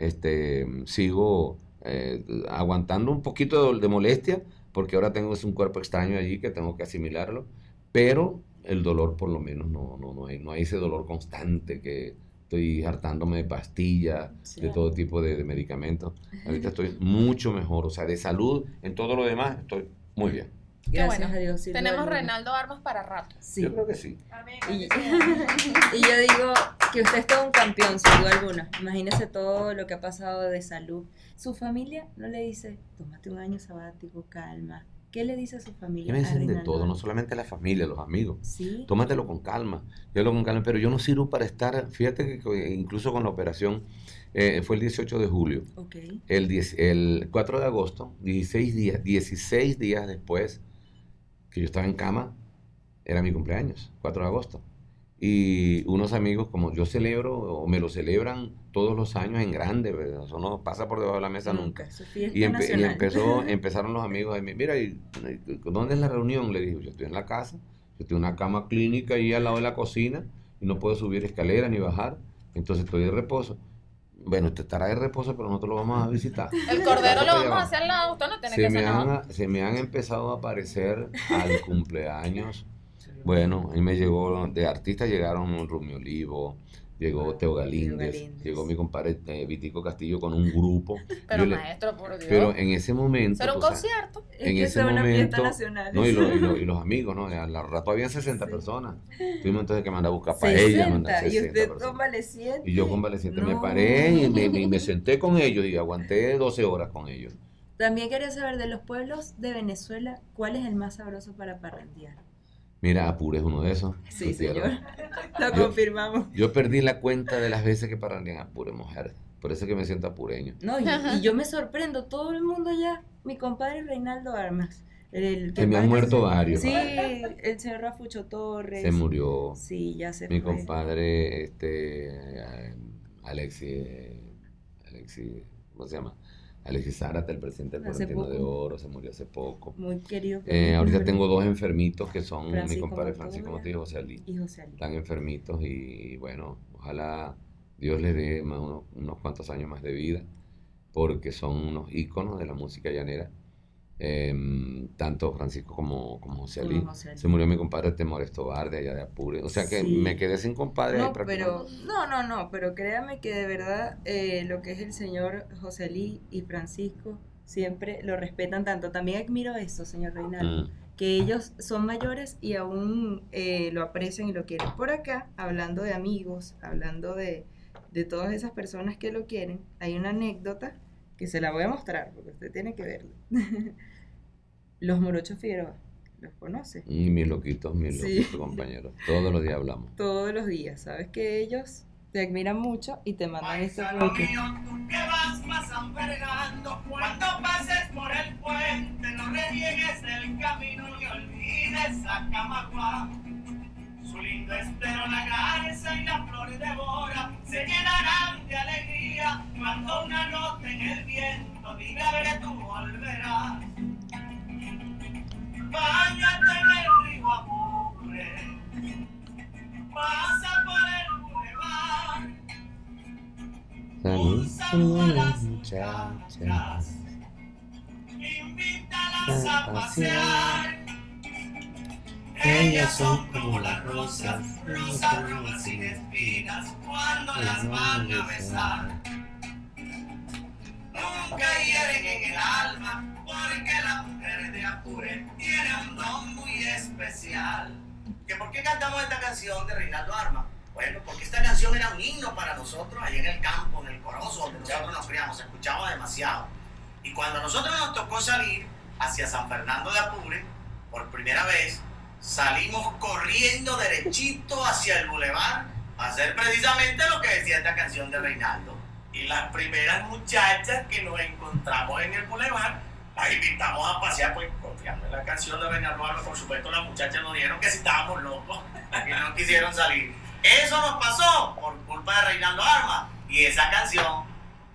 sigo aguantando un poquito de molestia, porque ahora tengo un cuerpo extraño allí que tengo que asimilarlo, pero el dolor por lo menos no hay ese dolor constante que estoy hartándome de pastillas, de todo tipo de medicamentos. Ahorita estoy mucho mejor, o sea, de salud, en todo lo demás estoy muy bien. Gracias a Dios. Tenemos Reinaldo Armas para rato. Sí. Yo creo que sí. Y yo digo que usted es todo un campeón, sin duda alguna. Imagínese todo lo que ha pasado de salud. Su familia no le dice, tómate un año sabático, calma. ¿Qué le dice a su familia? Que me dicen de todo, no solamente la familia, los amigos. ¿Sí? Tómatelo con calma. Yo con calma, pero yo no sirvo para estar, fíjate que incluso con la operación, fue el 18 de julio. Okay. El 4 de agosto, 16 días después que yo estaba en cama, era mi cumpleaños, 4 de agosto. Y unos amigos, como yo celebro, o me lo celebran todos los años en grande, ¿verdad? Eso no pasa por debajo de la mesa nunca. Y empezaron los amigos a decirme, mira, ¿dónde es la reunión? Le digo, yo estoy en la casa, yo estoy en una cama clínica ahí al lado de la cocina, y no puedo subir escaleras ni bajar, entonces estoy de reposo. Bueno, usted estará de reposo, pero nosotros lo vamos a visitar. El cordero lo vamos a hacer al lado, usted no tiene que hacer nada. Se me han empezado a aparecer al cumpleaños. Bueno, ahí me llegó, de artistas llegaron Rumi Olivo, llegó Teo Galíndez, llegó mi compadre Vitico Castillo con un grupo. Pero maestro, por Dios. Pero en ese momento... Pero un concierto. En ese momento... No, y los amigos, ¿no? Al rato habían 60 personas. Tuvimos entonces que mandar a buscar paella, mandar 60 y usted personas. convaleciente. Y yo convaleciente. Me paré y me senté con ellos y aguanté 12 horas con ellos. También quería saber de los pueblos de Venezuela, ¿cuál es el más sabroso para parrandear? Mira, Apure es uno de esos. Sí, señor. Lo confirmamos. Yo perdí la cuenta de las veces que parrandean Apure, mujer. Por eso es que me siento apureño. No, y yo me sorprendo, todo el mundo ya, mi compadre Reinaldo Armas. Que me han muerto varios. Sí, el señor Rafucho Torres. Se murió. Sí, ya se mi fue. Mi compadre, Alexis, ¿cómo se llama? Alexis Zárate, el presidente del Florentino de Oro, se murió hace poco. Muy querido. Ahorita tengo 2 enfermitos que son Francisco mi compadre Montoya Francisco Montoya y José Ali. Ali. Están enfermitos y bueno, ojalá Dios les dé unos cuantos años más de vida, porque son unos íconos de la música llanera. Tanto Francisco como José Ali. Se murió mi compadre Temor Estobar de allá de Apure. O sea que me quedé sin compadre. No, pero créame que de verdad lo que es el señor José Ali y Francisco siempre lo respetan tanto. También admiro eso, señor Reinaldo, que ellos son mayores y aún lo aprecian y lo quieren. Por acá, hablando de amigos, hablando de todas esas personas que lo quieren, hay una anécdota que se la voy a mostrar porque usted tiene que verlo. Los Morochos Figueroa, ¿los conoce? Y mis loquitos, compañeros. Todos los días hablamos. Todos los días. Sabes que ellos te admiran mucho y te mandan estos bloques. Tú que vas cuando pases por el puente, no reniegues el camino y olvides a Camagua. Su lindo estero, la garza y la flor de Bora se llenarán de alegría cuando una nota en el viento diga que tú volverás. Báñate en el río Apure, pasa por el bulevar, un saludo a las muchachas, invítalas a pasear. Ellas son como las rosas, rosas sin espinas, cuando las van a besar. nunca hieren en el alma, porque las mujeres de Apure tienen un don muy especial. ¿Que por qué cantamos esta canción de Reinaldo Armas? Bueno, porque esta canción era un himno para nosotros allá en el campo, en el Corozo, donde nosotros nos criamos, se escuchaba demasiado. Y cuando a nosotros nos tocó salir hacia San Fernando de Apure, por primera vez, salimos corriendo derechito hacia el bulevar a hacer precisamente lo que decía esta canción de Reinaldo. Y las primeras muchachas que nos encontramos en el bulevar, las invitamos a pasear, pues confiando en la canción de Reinaldo Armas. Por supuesto, las muchachas nos dijeron que si estábamos locos, que no quisieron salir. Eso nos pasó por culpa de Reinaldo Armas y esa canción.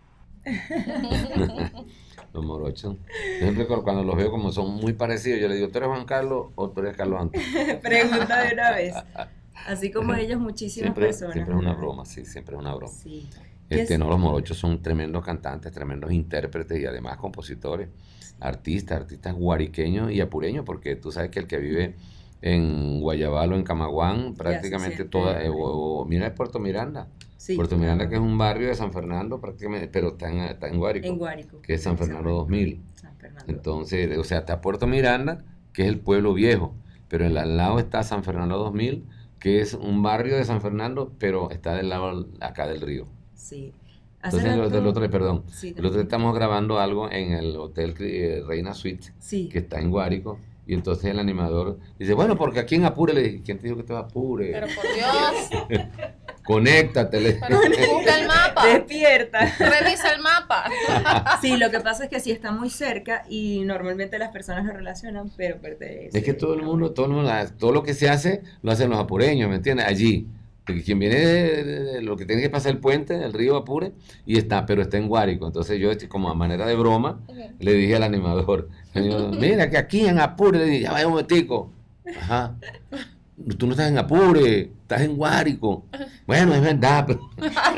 Los morochos. Yo siempre cuando los veo como son muy parecidos, yo le digo, ¿tú eres Juan Carlos o tú eres Carlos Antonio? Pregunta de una vez. Así como ellos, muchísimas personas. Siempre es una broma, sí, siempre es una broma. Sí. No, los morochos son tremendos cantantes, tremendos intérpretes y además compositores, artistas guariqueños y apureños, porque tú sabes que el que vive en Guayabal o en Camaguán, prácticamente toda, mira Puerto Miranda. Sí, Puerto Miranda, que es un barrio de San Fernando prácticamente, pero está en Guárico, en Guárico, que es San Fernando 2000. San Fernando. Entonces, o sea, está Puerto Miranda, que es el pueblo viejo, pero al lado está San Fernando 2000, que es un barrio de San Fernando, pero está del lado acá del río. Sí. Entonces, el otro día estamos grabando algo en el Hotel Reina Suite, sí, que está en Guárico. Y entonces el animador dice, bueno, porque aquí en Apure, le dije, ¿quién te dijo que te va a Apure? Pero por Dios. Conéctate. Pero busca el mapa. Despierta. Revisa el mapa. Sí, lo que pasa es que sí está muy cerca y normalmente las personas lo relacionan, pero pertenece. Es que todo el mundo, todo lo que se hace, lo hacen los apureños, ¿me entiendes? Allí. Porque quien viene de lo que tiene que pasar el puente, el río Apure, pero está en Guárico. Entonces yo, como a manera de broma, le dije al animador, mira que aquí en Apure, le dije, ya vaya un momentico. Ajá. Tú no estás en Apure, estás en Guárico. Bueno, es verdad, pero...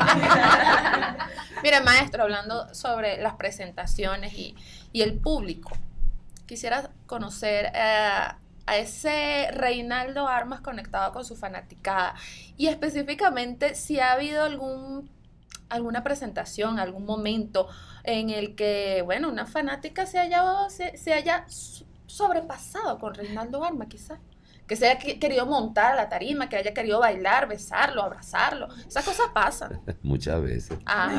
Mire, maestro, hablando sobre las presentaciones y el público, quisiera conocer a ese Reinaldo Armas conectado con su fanaticada y específicamente si ha habido alguna presentación, algún momento en el que, bueno, una fanática se haya sobrepasado con Reinaldo Armas, quizás. Que se haya querido montar a la tarima, que haya querido bailar, besarlo, abrazarlo. Esas cosas pasan. Muchas veces.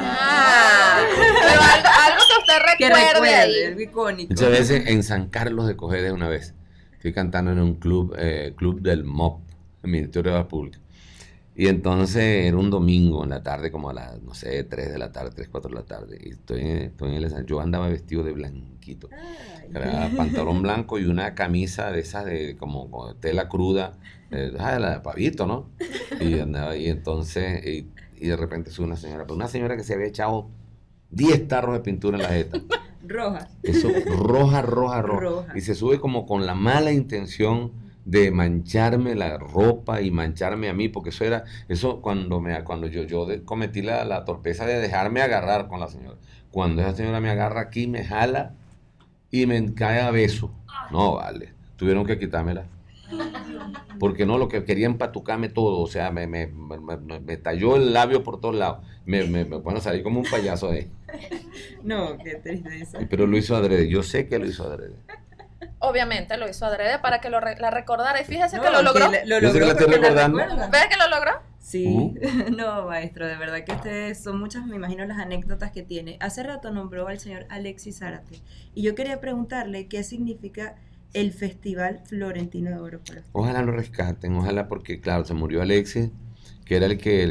Pero algo que usted recuerde ahí. Algo icónico. Muchas veces en San Carlos de Cojedes una vez. Estoy cantando en un club del MOP, el Ministerio de la Pública. Y entonces era un domingo en la tarde, como a las, no sé, 3 de la tarde, 3, 4 de la tarde. Y estoy en el escenario. Yo andaba vestido de blanquito. Era pantalón blanco y una camisa de esas de como tela cruda, la de pavito, ¿no? Y andaba, y entonces, y de repente sube una señora, pero una señora que se había echado 10 tarros de pintura en la jeta. Roja. Eso, roja. Y se sube como con la mala intención de mancharme la ropa y mancharme a mí, porque eso cuando yo cometí la torpeza de dejarme agarrar con la señora. Cuando esa señora me agarra aquí, me jala y me cae a beso. No, vale, tuvieron que quitármela. Porque no, lo que quería empatucarme todo, o sea, me talló el labio por todos lados. Bueno, salí como un payaso ahí. No, qué tristeza. Pero lo hizo adrede, yo sé que lo hizo adrede. Obviamente lo hizo adrede para que la recordara y fíjese que lo logró. Lo Yo sé que la estoy recordando. ¿Ves que lo logró? Sí, no, maestro, de verdad que ustedes son muchas, me imagino, las anécdotas que tiene. Hace rato nombró al señor Alexis Zárate y yo quería preguntarle qué significa el Festival Florentino de Oro para usted. Ojalá lo rescaten, ojalá, porque claro, se murió Alexis, que era el que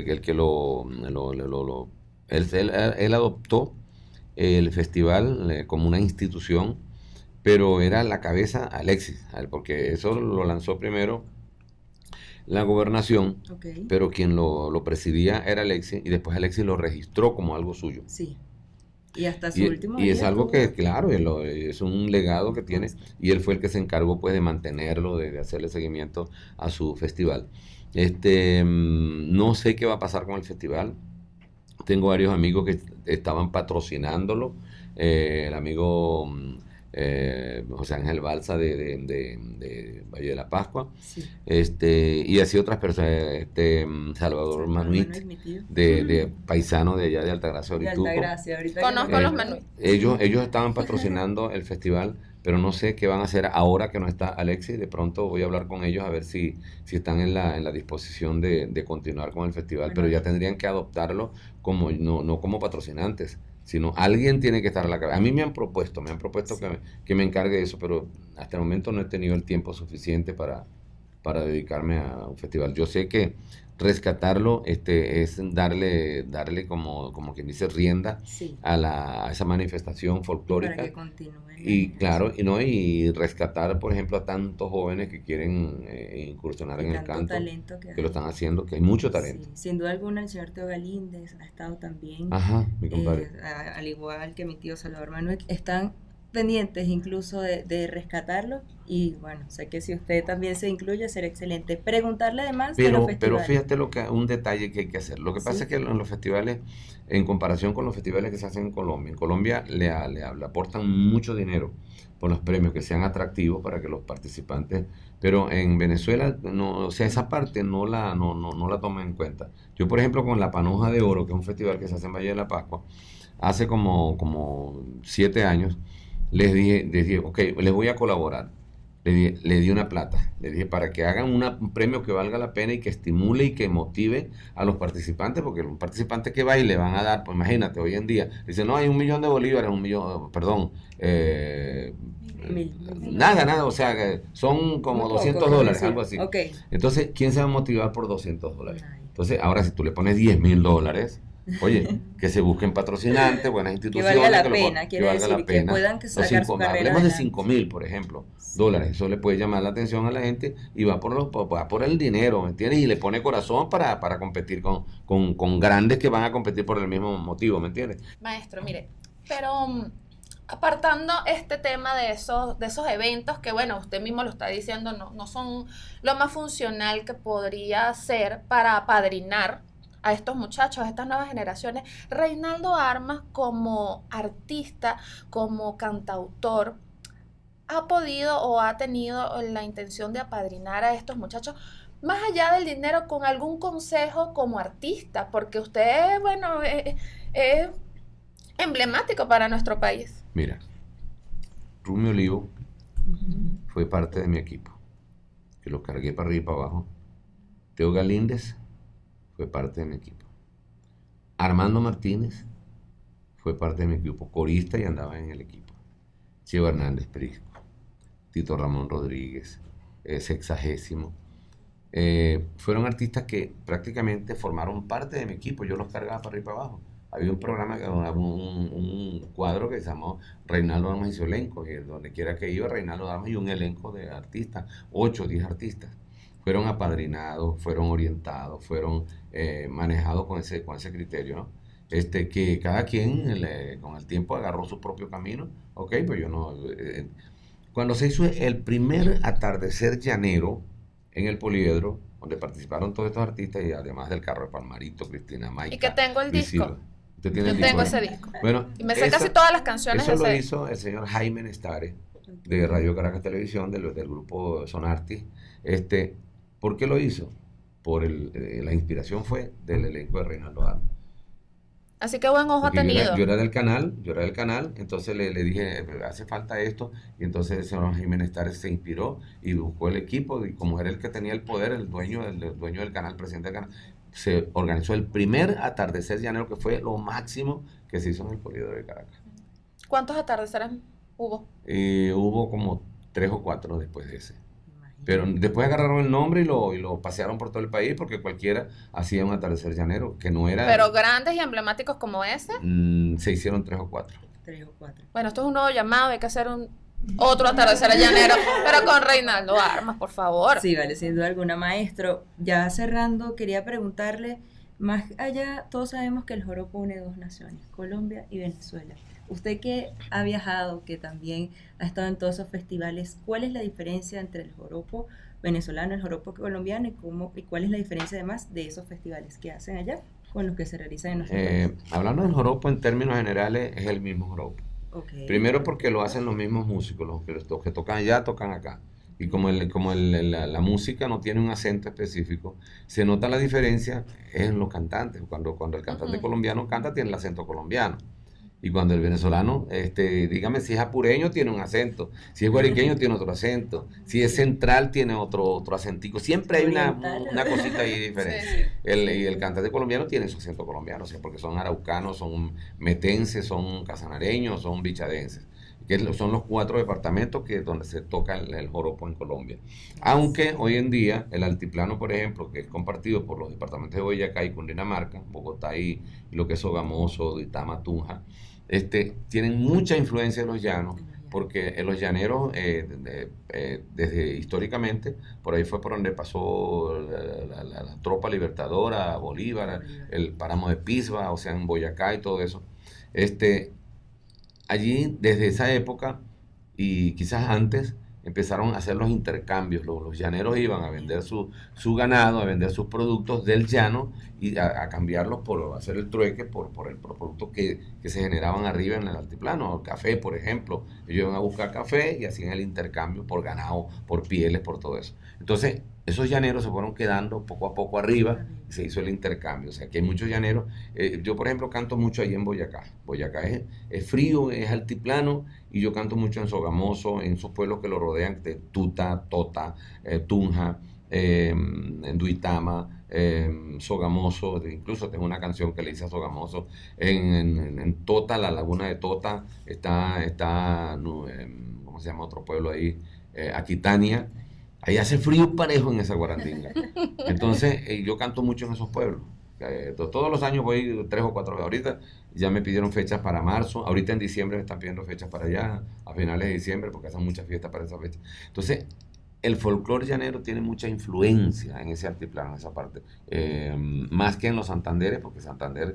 él adoptó el festival como una institución, pero era la cabeza Alexis, porque eso lo lanzó primero la gobernación, Okay. pero quien lo presidía era Alexis, y después Alexis lo registró como algo suyo. Sí. Y hasta su último Y día es algo tuvo- que, claro, es un legado que tiene, y él fue el que se encargó pues de mantenerlo, de hacerle seguimiento a su festival. No sé qué va a pasar con el festival. Tengo varios amigos que estaban patrocinándolo. El amigo José Ángel Balsa de Valle de la Pascua, Sí. y así otras personas, Salvador Manuit, Manuel, mi tío. de paisano de allá de Altagracia, De Orituco. Altagracia, ahorita Conozco que a me los acuerdo. Manuel. Ellos estaban patrocinando el festival, pero no sé qué van a hacer ahora que no está Alexis. De pronto voy a hablar con ellos a ver si están en la disposición de continuar con el festival, pero Bueno. ya tendrían que adoptarlo como no como patrocinantes, sino alguien tiene que estar a la cabeza. A mí me han propuesto Sí. que me encargue de eso, pero hasta el momento no he tenido el tiempo suficiente para dedicarme a un festival. Yo sé que rescatarlo es darle como quien dice rienda Sí. a esa manifestación Para folclórica que continúen. y claro, y rescatar, por ejemplo, a tantos jóvenes que quieren incursionar Y en el tanto canto, talento que que lo hay. están haciendo, que hay mucho talento. Sí, sin duda alguna el señor Teo Galíndez ha estado también, Ajá, mi compadre. al igual que mi tío Salvador Manuel, están pendientes incluso de rescatarlo y bueno, sé que si usted también se incluye será excelente. Preguntarle además de los Pero festivales. fíjate un detalle que hay que hacer. Lo que pasa Sí. es que en los festivales, en comparación con los festivales que se hacen en Colombia le aportan mucho dinero por los premios que sean atractivos para que los participantes, pero en Venezuela no, o sea, esa parte no la toman en cuenta. Yo, por ejemplo, con la Panoja de Oro, que es un festival que se hace en Valle de la Pascua, hace como 7 años, les dije, ok, les voy a colaborar. Le di una plata, le dije para que hagan un premio que valga la pena y que estimule y que motive a los participantes, porque los participantes que va y le van a dar, pues imagínate, hoy en día, dicen, no, hay 1 millón de bolívares, perdón, Mil. nada, o sea, que son como Muy poco, $200, quiero decir. algo así. Ok. Entonces, ¿quién se va a motivar por $200? Ay. Entonces, ahora si tú le pones $10,000, oye, que se busquen patrocinantes, buenas Que instituciones, valga la que pena, quiere valga la decir, que pena. puedan Los sacar su carrera hablemos de adelante. 5,000, por ejemplo, Sí. dólares. Eso le puede llamar la atención a la gente y va por el dinero, ¿me entiendes? Y le pone corazón para competir con grandes que van a competir por el mismo motivo, ¿me entiendes? Maestro, mire, pero apartando este tema de esos eventos que, bueno, usted mismo lo está diciendo, no son lo más funcional que podría ser para apadrinar a estos muchachos, a estas nuevas generaciones, Reinaldo Armas como artista, como cantautor, ha podido o ha tenido la intención de apadrinar a estos muchachos más allá del dinero con algún consejo como artista, porque usted, bueno, es emblemático para nuestro país. Mira, Rumi Olivo fue parte de mi equipo, que lo cargué para arriba y para abajo. Teo Galíndez fue parte de mi equipo. Armando Martínez fue parte de mi equipo, corista y andaba en el equipo. Chivo Hernández Prisco, Tito Ramón Rodríguez, Sexagésimo. Fueron artistas que prácticamente formaron parte de mi equipo, yo los cargaba para arriba y para abajo. Había un programa, un cuadro que se llamó Reinaldo Armas y su elenco, y donde quiera que iba Reinaldo Armas y un elenco de artistas, 8 o 10 artistas. Fueron apadrinados, fueron orientados, fueron manejados con ese criterio, ¿no? Que cada quien con el tiempo agarró su propio camino, ok, pues yo no... cuando se hizo el primer atardecer llanero en el Poliedro, donde participaron todos estos artistas, y además del Carro de Palmarito, Cristina Maica. Y que tengo el disco. Silva. ¿Usted tiene Yo el disco, tengo no? ese disco. Bueno, Y me sé casi todas las canciones eso de lo ese. hizo el señor Jaime Nestare, de Radio Caracas Televisión, del grupo Sonartis. ¿Por qué lo hizo? La inspiración fue del elenco de Reinaldo Armas. Así que buen ojo ha Porque yo tenido. era del canal, entonces le dije, hace falta esto, y entonces el señor Jiménez Tares se inspiró y buscó el equipo, y como era el que tenía el poder, el dueño del canal, presidente del canal, se organizó el primer atardecer llanero, que fue lo máximo que se hizo en el Poliedro de Caracas. ¿Cuántos atardeceres hubo? Hubo como 3 o 4 después de ese. Pero después agarraron el nombre y lo pasearon por todo el país, porque cualquiera hacía un atardecer llanero, que no era... Pero grandes y emblemáticos como ese. Se hicieron 3 o 4. 3 o 4. Bueno, esto es un nuevo llamado, hay que hacer otro atardecer llanero, pero con Reinaldo Armas, por favor. Sí, vale, sin duda alguna, maestro. Ya cerrando, quería preguntarle, más allá, todos sabemos que el joropo une 2 naciones, Colombia y Venezuela. Usted que ha viajado, que también ha estado en todos esos festivales, ¿cuál es la diferencia entre el joropo venezolano y el joropo colombiano y cuál es la diferencia además de esos festivales que hacen allá con los que se realizan en nuestro país? Hablando del joropo en términos generales, es el mismo joropo. Ok. Primero porque lo hacen los mismos músicos, los que tocan allá tocan acá. Y la música no tiene un acento específico, se nota la diferencia en los cantantes. Cuando el cantante Ujú. colombiano canta, tiene el acento colombiano. Y cuando el venezolano, dígame si es apureño, tiene un acento. Si es guariqueño, tiene otro acento. Si es central, tiene otro acentico. Siempre hay Oriental. una cosita ahí diferente. Sí, sí. Y el cantante colombiano tiene su acento colombiano, o sea, porque son araucanos, son metenses, son casanareños, son bichadenses, son los 4 departamentos donde se toca el joropo en Colombia. Aunque hoy en día el altiplano, por ejemplo, que es compartido por los departamentos de Boyacá y Cundinamarca, Bogotá y lo que es Sogamoso, Duitama, Tunja, tienen mucha influencia de los llanos, porque en los llaneros, desde históricamente, por ahí fue por donde pasó la tropa libertadora, Bolívar, el páramo de Pisba, o sea, en Boyacá y todo eso. Allí, desde esa época, y quizás antes, empezaron a hacer los intercambios. Los llaneros iban a vender su ganado, a vender sus productos del llano y a cambiarlos por hacer el trueque por el productos que se generaban arriba en el altiplano. El café, por ejemplo. Ellos iban a buscar café y hacían el intercambio por ganado, por pieles, por todo eso. Entonces, esos llaneros se fueron quedando poco a poco arriba y se hizo el intercambio. O sea, que hay muchos llaneros. Yo, por ejemplo, canto mucho allí en Boyacá. Boyacá es frío, es altiplano, y yo canto mucho en Sogamoso, en esos pueblos que lo rodean, de Tuta, Tota, Tunja, en Duitama, Sogamoso. Incluso tengo una canción que le hice a Sogamoso. En Tota, la laguna de Tota, está ¿cómo se llama otro pueblo ahí? Aquitania. Ahí hace frío parejo en esa guarandinga. Entonces, yo canto mucho en esos pueblos. Todos los años voy 3 o 4 veces. Ahorita ya me pidieron fechas para marzo. Ahorita en diciembre me están pidiendo fechas para allá, a finales de diciembre, porque hacen muchas fiestas para esa fecha. Entonces, el folclore llanero tiene mucha influencia en ese altiplano, en esa parte. Más que en los Santanderes, porque Santander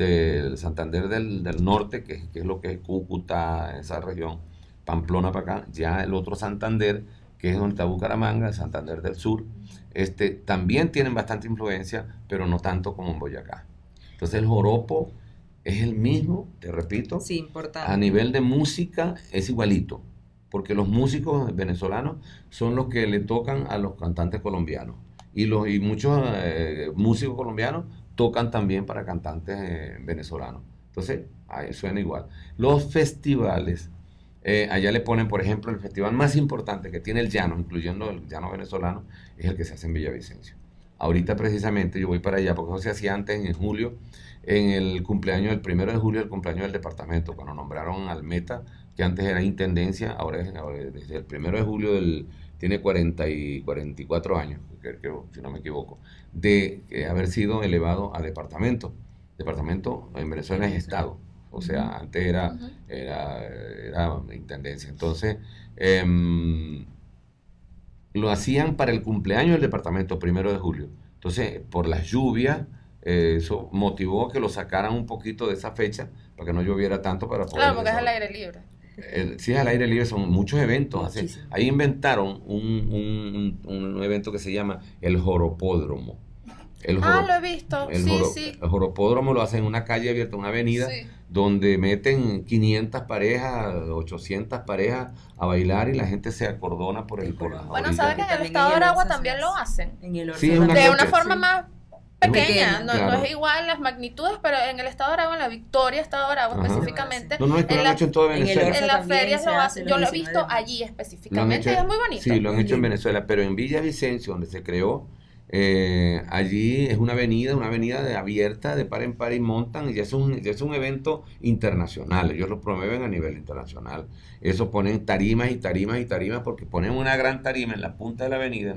del norte, que es lo que es Cúcuta, esa región, Pamplona para acá, ya el otro Santander, que es donde está Bucaramanga, el Santander del Sur, también tienen bastante influencia, pero no tanto como en Boyacá. Entonces el joropo es el mismo, te repito, Sí, importante. a nivel de música es igualito, porque los músicos venezolanos son los que le tocan a los cantantes colombianos, y muchos músicos colombianos tocan también para cantantes venezolanos. Entonces, ahí suena igual. Los festivales, allá le ponen, por ejemplo, el festival más importante que tiene el llano, incluyendo el llano venezolano, es el que se hace en Villavicencio. Ahorita precisamente yo voy para allá, porque eso se hacía antes en julio, en el cumpleaños, el 1 de julio, el cumpleaños del departamento, cuando nombraron al Meta, que antes era intendencia, ahora desde el 1 de julio tiene 44 años, creo, si no me equivoco, de haber sido elevado a departamento. Departamento en Venezuela es estado. O sea, antes era intendencia. Entonces, lo hacían para el cumpleaños del departamento, 1 de julio. Entonces, por las lluvias, eso motivó que lo sacaran un poquito de esa fecha, para que no lloviera tanto para poder... Claro, porque es al aire libre. Si es al aire libre, son muchos eventos. Muchísimo. Ahí inventaron un evento que se llama el joropódromo. Lo he visto, sí. El joropódromo lo hacen en una calle abierta, una avenida, Sí. donde meten 500 parejas, 800 parejas a bailar, y la gente se acordona por las Bueno, orillas. ¿sabes que en el También estado en de el Aragua Orza también se lo hace. hacen? En el Sí, es Orza una De también. una Sí. forma más pequeña, Pequeña, no claro. es igual las magnitudes, pero en el estado de Aragua, en la Victoria, estado de Aragua Ajá. específicamente, No, es que lo en han hecho en toda en el Venezuela. Orza en las también ferias se lo hace hacen. los Yo lo he 19 visto de mayo. allí Lo han específicamente hecho, y es muy bonito. sí, lo han Muy hecho en lindo. Venezuela, pero en Villavicencio, donde se creó, allí es una avenida abierta de par en par, y montan, y ya es un evento internacional. Ellos lo promueven a nivel internacional. Eso, ponen tarimas y tarimas y tarimas, porque ponen una gran tarima en la punta de la avenida,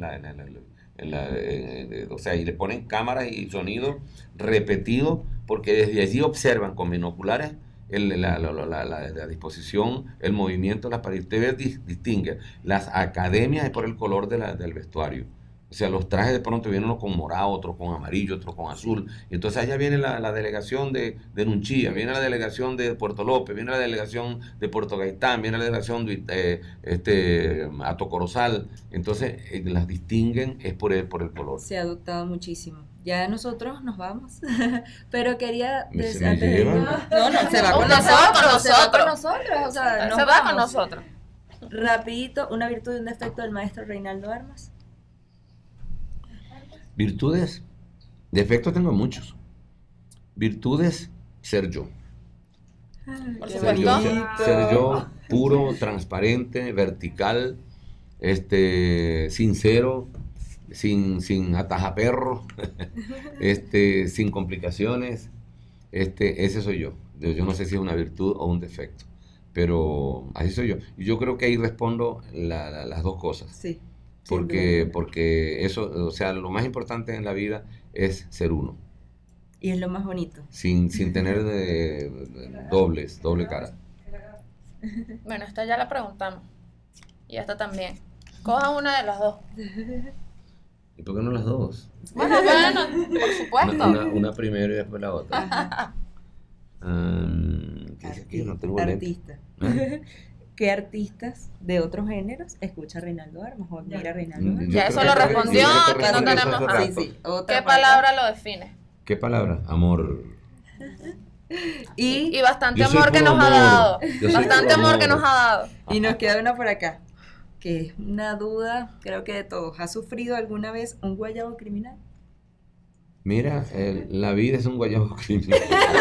o sea, y le ponen cámaras y sonido repetido, porque desde allí observan con binoculares la disposición, el movimiento, para usted distingue las academias es por el color del vestuario. O sea, los trajes de pronto vienen unos con morado, otros con amarillo, otros con azul. Y entonces allá viene la delegación de Nunchía, viene la delegación de Puerto López, viene la delegación de Puerto Gaitán, viene la delegación de Hato Corozal. Entonces las distinguen es por el color. Se ha adoptado muchísimo. Ya nosotros nos vamos, pero quería... ¿Me antes de llevan? irnos- No, se va con No, se va con nosotros, se va con nosotros. nosotros, o sea, nos Se va con vamos. nosotros. Rapidito, una virtud y un defecto del maestro Reinaldo Armas. Virtudes, defectos tengo muchos. Virtudes, ser yo. Por Qué supuesto. bonito. Ser yo, puro, transparente, vertical, sincero, sin atajaperro, sin complicaciones. Ese soy yo. Yo no sé si es una virtud o un defecto, pero así soy yo. Y yo creo que ahí respondo las dos cosas. Sí. Porque eso, o sea, lo más importante en la vida es ser uno, Y es lo más bonito. sin tener doble cara. Bueno, esta ya la preguntamos. Y esta también. Coja una de las dos. ¿Y por qué no las dos? Bueno, por supuesto. Una primero y después la otra. ¿Qué dice aquí? No tengo lente. Artista. ¿Ah? ¿Qué artistas de otros géneros escucha Reinaldo Armas o admira a Reinaldo Armas? Ya eso creo lo que- respondió, yo creo que no respondí eso tenemos hace más. rato. Sí, otra ¿Qué parte. palabra lo define? ¿Qué palabra? Amor. Y bastante Yo soy amor que puro nos ha amor. dado. Yo soy Bastante puro amor que amor. nos ha dado. Y nos queda una por acá, que es una duda, creo que de todos. ¿Has sufrido alguna vez un guayabo criminal? Mira, la vida es un guayabo criminal.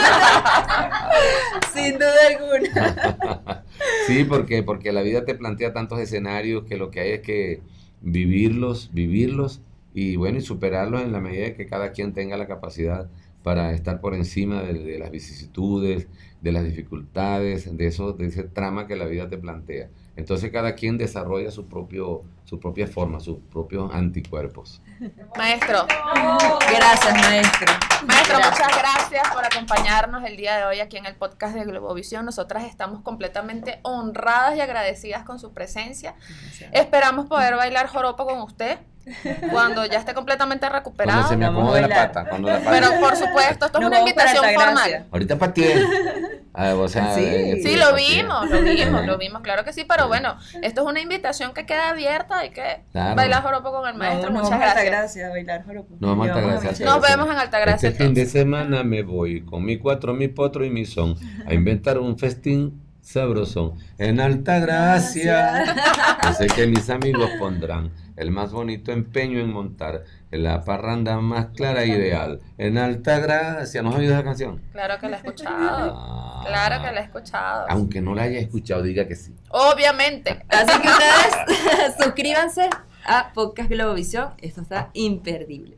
Sin duda alguna. Sí, porque la vida te plantea tantos escenarios que lo que hay es que vivirlos y bueno, y superarlos en la medida de que cada quien tenga la capacidad para estar por encima de las vicisitudes, de las dificultades, de ese trama que la vida te plantea. Entonces cada quien desarrolla su propia forma, sus propios anticuerpos. Maestro, Gracias, maestro. maestro, Gracias. muchas gracias por acompañarnos el día de hoy aquí en el podcast de Globovisión. Nosotras estamos completamente honradas y agradecidas con su presencia. Esperamos poder bailar joropo con usted cuando ya esté completamente Cuando recuperado. se me Vamos a acomode la bailar. pata, cuando la pata. Pero por supuesto, esto es Nos una vamos para invitación Altagracia. formal. Ahorita pateé. O sea, Sí. Sí, lo vimos, claro que sí, pero bueno, esto es una invitación que queda abierta, hay que Claro. bailar joropo con el maestro. Nos Muchas vamos a gracias. Altagracia a bailar joropo. Nos vamos a Llevamos Altagracia. Michelle. Nos vemos en Altagracia. Este fin de entonces. semana me voy con mi cuatro, mi potro y mi son a inventar un festín sabrosón en Altagracia. Yo sé que mis amigos pondrán el más bonito empeño en montar la parranda más clara e ideal en Altagracia. ¿No has oído esa canción? Claro que la he escuchado. Claro que la he escuchado. Aunque no la haya escuchado, diga que sí. Obviamente. Así que ustedes suscríbanse a Podcast Globovisión. Esto está imperdible.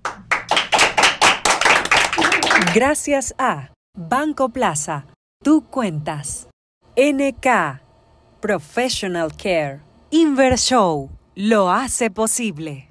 Gracias a Banco Plaza, tú cuentas. NK, Professional Care. Invershow, lo hace posible.